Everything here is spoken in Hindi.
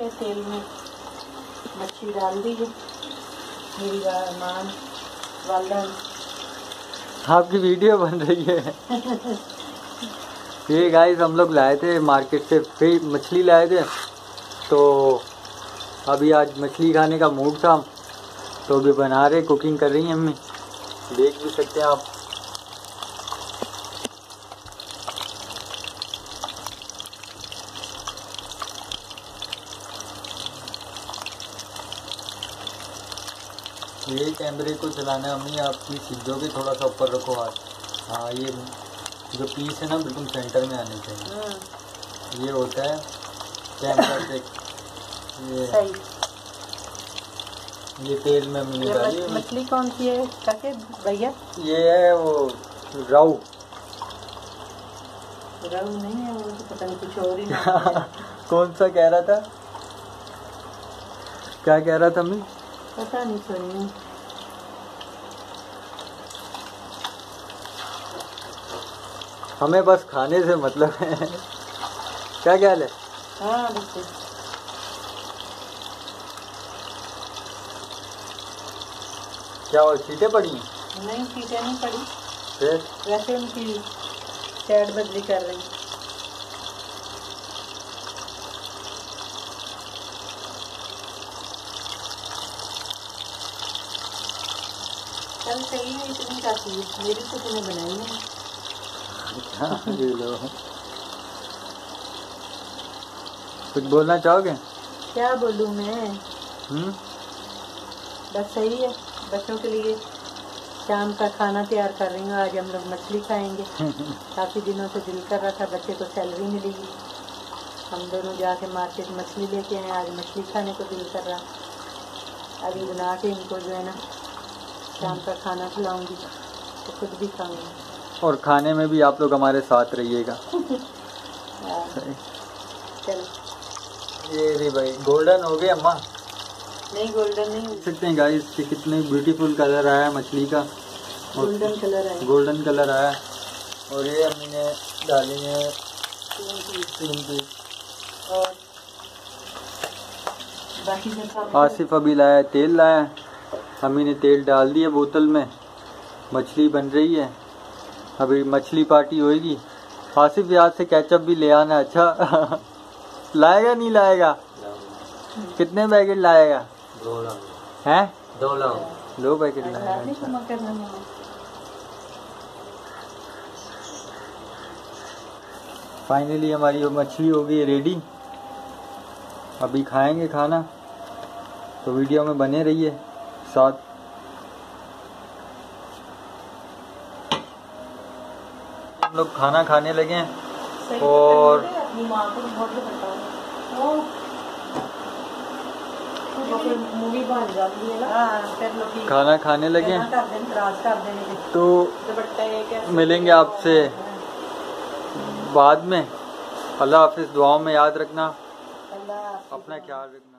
तेल में मच्छी डाल दी है मेरी मान वालदा। आपकी वीडियो बन रही है। ये गाइस हम लोग लाए थे मार्केट से, फिर मछली लाए थे, तो अभी आज मछली खाने का मूड था, तो अभी बना रहे, कुकिंग कर रही हैं अम्मी, देख भी सकते हैं आप। ये कैमरे को चलाना है अम्मी, आप प्लीज सीधोगे, थोड़ा सा ऊपर रखो हाथ। हाँ, ये जो पीस है ना बिल्कुल सेंटर में आने चाहिए। ये होता है कैमरा से। ये सही। ये तेल में हमने डाली। मछली कौन सी है काके भैया? ये है वो राऊ। राऊ नहीं है, वो तो पता नहीं कुछ और ही। कौन सा कह रहा था? क्या कह रहा था अम्मी? पता नहीं सुनी। हमें बस खाने से मतलब है। क्या ख्याल है? हाँ बिल्कुल। क्या वो चीटें पड़ी? नहीं, चीटें नहीं पड़ी, फिर वैसे उनकी सैड बदली कर रही। चल सही है, इतनी काफी है, मेरी तो तुम्हें बनाई नहीं। ये लो, कुछ बोलना चाहोगे? क्या बोलूँ मैं? बस सही है, बच्चों के लिए शाम का खाना तैयार कर रही हूँ। आज हम लोग मछली खाएंगे। काफ़ी दिनों से दिल कर रहा था, बच्चे को सैलरी मिलेगी, हम दोनों जाके मार्केट मछली लेके आए। आज मछली खाने को दिल कर रहा, अभी बना के इनको जो है ना शाम का खाना खिलाऊंगी, तो खुद भी खाऊंगी। और खाने में भी आप लोग हमारे साथ रहिएगा। चलो, ये रे भाई गोल्डन हो गए अम्मा? नहीं गोल्डन नहीं। देख सकते हैं गाइस कि कितने ब्यूटीफुल कलर आया है मछली का। गोल्डन कलर आया, गोल्डन कलर आया। और ये अम्मी ने डाली है 3 पीस। और बाकी आसिफ अभी लाया तेल लाया, अम्मी ने तेल डाल दिया बोतल में, मछली बन रही है, अभी मछली पार्टी होएगी। आसिफ यहाँ से केचप भी ले आना। अच्छा लाएगा नहीं लाएगा? कितने पैकेट लाएगा? 2 हैं? 2 पैकेट लाएगा। फाइनली हमारी मछली हो गई रेडी, अभी खाएंगे खाना, तो वीडियो में बने रहिए साथ। हम लोग खाना खाने लगे हैं और खाना खाने लगे, तो मिलेंगे आपसे बाद में। अल्लाह हाफिज़, दुआओं में याद रखना, अपना ख्याल रखना।